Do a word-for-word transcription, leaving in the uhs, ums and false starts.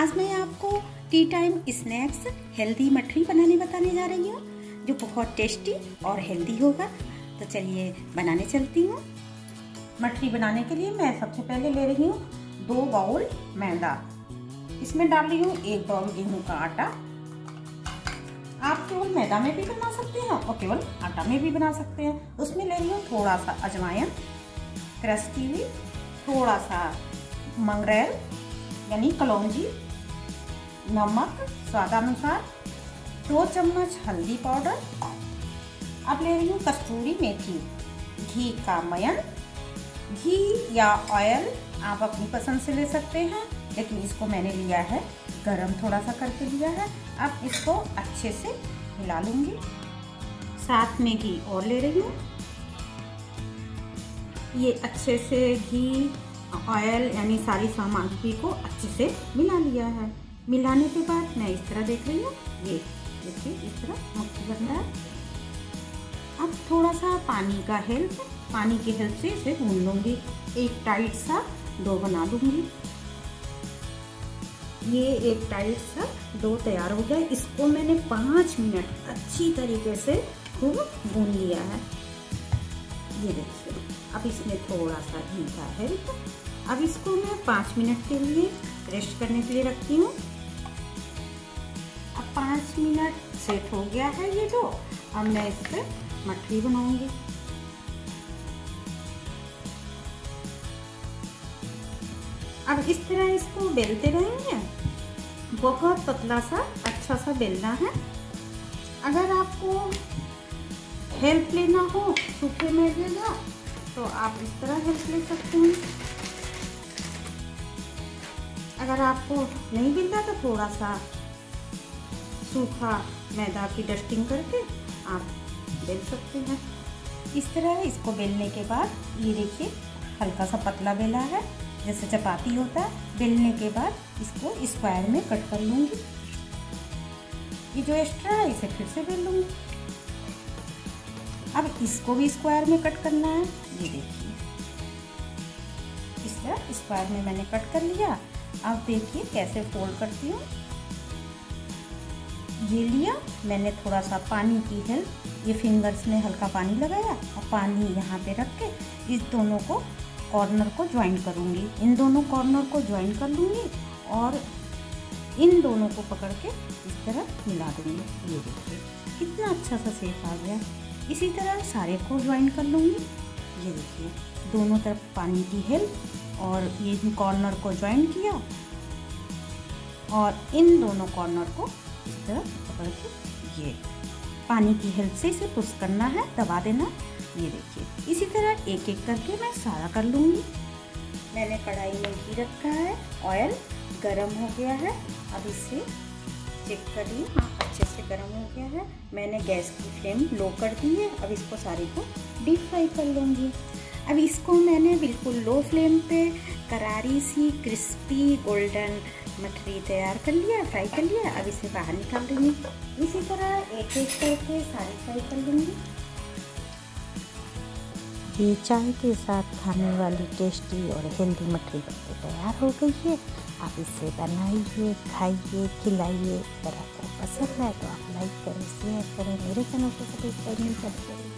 आज मैं आपको टी टाइम स्नैक्स हेल्दी मठरी बनाने बताने जा रही हूँ, जो बहुत टेस्टी और हेल्दी होगा। तो चलिए बनाने चलती हूँ। मठरी बनाने के लिए मैं सबसे पहले ले रही हूँ दो बाउल मैदा। इसमें डाल रही हूँ एक बाउल गेहूं का आटा। आप केवल मैदा में भी बना सकते हैं और केवल आटा में भी बना सकते हैं। उसमें ले रही हूँ थोड़ा सा अजवाइन क्रश की हुई, थोड़ा सा मंगरेल यानी कलौंजी, नमक स्वादानुसार, दो चम्मच हल्दी पाउडर। अब ले रही हूँ कस्तूरी मेथी, घी का मयन। घी या ऑयल आप अपनी पसंद से ले सकते हैं, लेकिन इसको मैंने लिया है गरम थोड़ा सा करके लिया है। अब इसको अच्छे से मिला लूँगी। साथ में घी और ले रही हूँ। ये अच्छे से घी ऑयल यानी सारी सामग्री को अच्छे से मिला लिया है। मिलाने के बाद मैं इस तरह देख रही हूँ, ये देखिए इस तरह मुट्ठी बन रहा है। अब थोड़ा सा पानी का हेल्प पानी की हेल्प से इसे गूंद लूँगी। एक टाइट सा डो बना लूँगी। ये एक टाइट सा डो तैयार हो गया। इसको मैंने पाँच मिनट अच्छी तरीके से खूब गूंद लिया है। ये देखिए, अब इसमें थोड़ा सा घी का हेल्प। अब इसको मैं पाँच मिनट के लिए रेस्ट करने के लिए रखती हूँ। अब पाँच मिनट सेट हो गया है ये डो। अब मैं इस पर मठरी बनाऊंगी। अब इस तरह इसको बेलते रहेंगे। बहुत पतला सा अच्छा सा बेलना है। अगर आपको हेल्प लेना हो सूखे मैदे का तो आप इस तरह हेल्प ले सकते हैं। अगर आपको नहीं मिलता तो थोड़ा सा सूखा मैदा की डस्टिंग करके आप बेल सकते हैं। इस तरह इसको बेलने के बाद ये देखिए हल्का सा पतला बेला है, जैसे चपाती होता है। बेलने के बाद इसको स्क्वायर में कट कर लूँगी। ये जो एक्स्ट्रा है इसे फिर से बेल लूँगी। अब इसको भी स्क्वायर में कट करना है। ये देखिए इस तरह स्क्वायर में मैंने कट कर लिया। अब देखिए कैसे फोल्ड करती हूँ। ये लिया मैंने थोड़ा सा पानी की हेल्प, ये फिंगर्स में हल्का पानी लगाया और पानी यहाँ पे रख के इस दोनों को कॉर्नर को ज्वाइन करूँगी। इन दोनों कॉर्नर को ज्वाइन कर लूँगी और इन दोनों को पकड़ के इस तरह मिला दूँगी। ये देखिए कितना अच्छा सा शेप आ गया। इसी तरह सारे को ज्वाइन कर लूँगी। ये देखिए दोनों तरफ पानी की हेल्प और ये कॉर्नर को ज्वाइन किया और इन दोनों कॉर्नर को इस तरह पकड़ के ये पानी की हेल्प से इसे पुश करना है, दबा देना। ये देखिए इसी तरह एक एक करके मैं सारा कर लूँगी। मैंने कढ़ाई में घी रखा है, ऑयल गरम हो गया है। अब इसे चेक करिए, हाँ अच्छे से गरम हो गया है। मैंने गैस की फ्लेम लो कर दी है। अब इसको सारी को डीप फ्राई कर लूँगी। अब इसको मैंने बिल्कुल लो फ्लेम पे करारी सी क्रिस्पी गोल्डन मठरी तैयार कर लिया, फ्राई कर लिया। अब इसे बाहर निकाल दूँगी। इसी तरह एक एक करके सारी फ्राई कर लूँगी। ये चाय के साथ खाने वाली टेस्टी और हेल्दी मठरी तैयार हो गई है। आप इसे बनाइए, खाइए, खिलाइए। अगर आपको पसंद है तो आप लाइक करें, शेयर करें, मेरे चैनल को सब्सक्राइब नहीं करते।